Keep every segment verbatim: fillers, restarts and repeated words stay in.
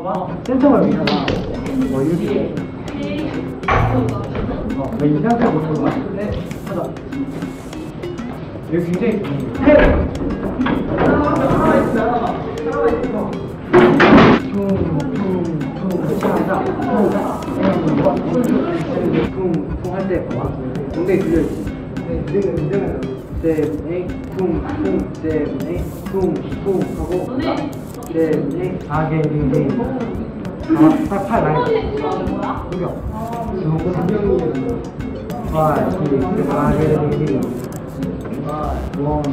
봐봐. 센터가 여기잖아. 뭐 이렇게. 어, 이 상태로 못 보나? 네. 하자. 여기 굉장히 해. 살아있어, 살아봐. 살아있어. 퉁퉁퉁 차자. 퉁퉁 할 때 봐봐. 엉덩이 들려있지. 네, 네, 네. 셋, 넷, 퉁, 퉁, 셋, 넷, 퉁, 퉁 하고 셋, 넷, 아게, 링, 아, 딱 팔 나이 구경 구경 파이, 육, 아게, 링, 원,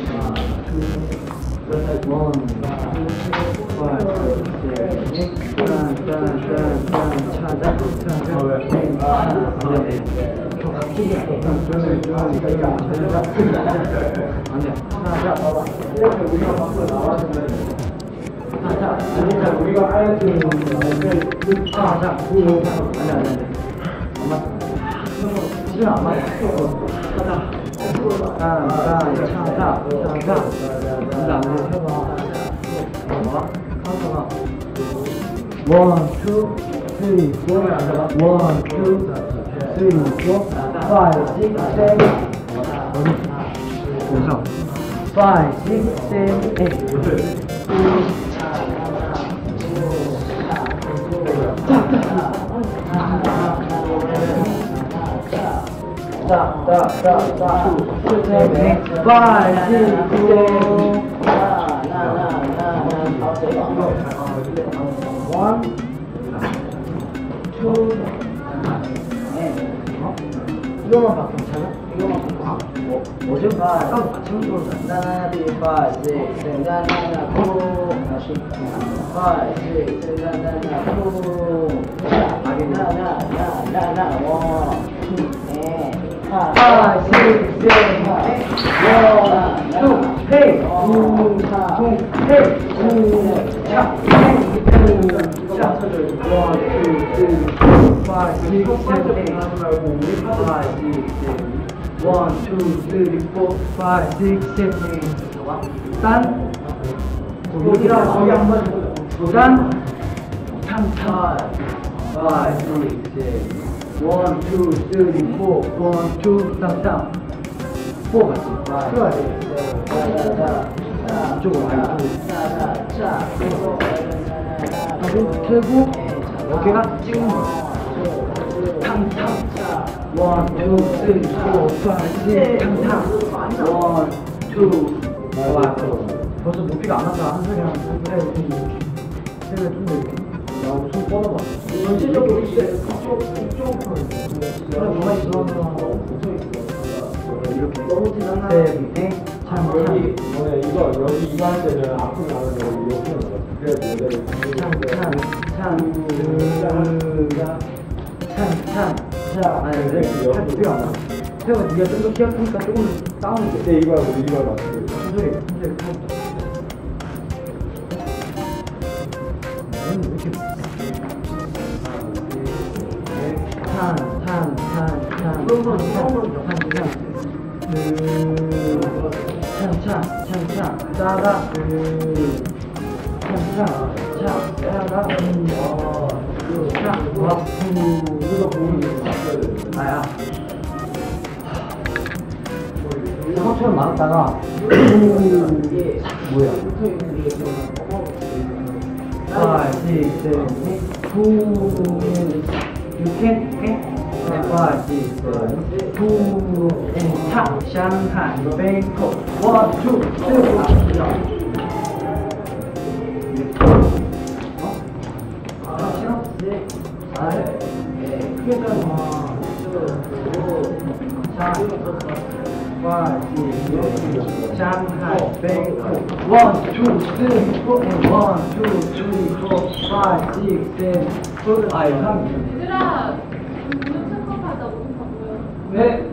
투, 원, 파이, 셋, 넷, 짠, 짠, 짠, 짠, 차자, 차자, 네. 안돼. 자, 봐봐. 우리가 밖으로 나왔는데. 자, 자, 우리가 아예 그 자, 자, 안돼, 안돼, 안돼. 안 맞다. 지금 안 맞다. 가자. 자, 자, 차, 자, 자, 자. 안돼, 안돼. 해봐. 봐봐. 카운터가. 원, 투, 쓰리, 포. 원, 투. three, four, five, six, seven, 그래서 five, six, seven, eight. 자, 자, 자, 자, seven, five, six, seven, one, two. 이거만 바꾸면 괜찮아? 이거만 바꾸고 뭐죠? 아까 같이 먹는 하나, 둘, 파이, 육, 칠, 나나나, 구 다시 파이, 육, 칠, 나나나, 구 나나나나나, 원, 투, 넷, 파이, 육, 칠, 원, 투, 헤이, 구, 사, 헤이, 구, 차, 헤이, 구, 차, 원, 투, 쓰리, five, six, seven, eight, five, six, seven, one, two, three, four, five, six, seven, eight. 딴 여기랑 거기 한번 딴 탕탕 five, six, seven, one, two, three, four, one, two, 땅땅 four 같이 five, six, seven, 이쪽으로 가요. 하고 펴고 어깨가 찍는 거. 탕탕 one, two, three, four, five, six 탕탕 one, two, 벌써 높이가 안 왔다. 한 소리 하면 그래 그래 좀 더 이렇게 야 손 뻗어봐. 전체적으로 이제 그쪽 그쪽 그래 뭐가 있어 이렇게 너무 지나네. 참 여기 뭐냐 이거 여기 이거 할 때는 앞으로 가면 여기 이렇게 하는 거야. 그래야 여자를 참참참 참, 자, 아니, 근데 잘 필요 안 나. 태호가 네가 좀 더 키웠으니까 조금 다운이 돼. 네, 이거하고 이거하고 맞춰. 천천히, 천천히 타고. 왜 이렇게. 탄, 탄, 탄, 탄. 그런 처음으로 탄, 탄. 찬, 찬, 찬, 찬. 짜가. 찬, 찬. 차, 짜가. 차, 와, 후. 아야 형처럼 많았다가 뭐야 five, six, seven, eight, two, you can, okay? five, six, seven, two, and tap, Shanghai, Bangkok, one, two, three, 어? 싫어? 네. 아, 네. 크게 짜 Shanghai, Bangkok, one, two, three, four, and one, two, three, four, five, six, seven, four, 아이, 삼. 얘들아, 오늘 체크업 하자. 오늘 다 모여. 네.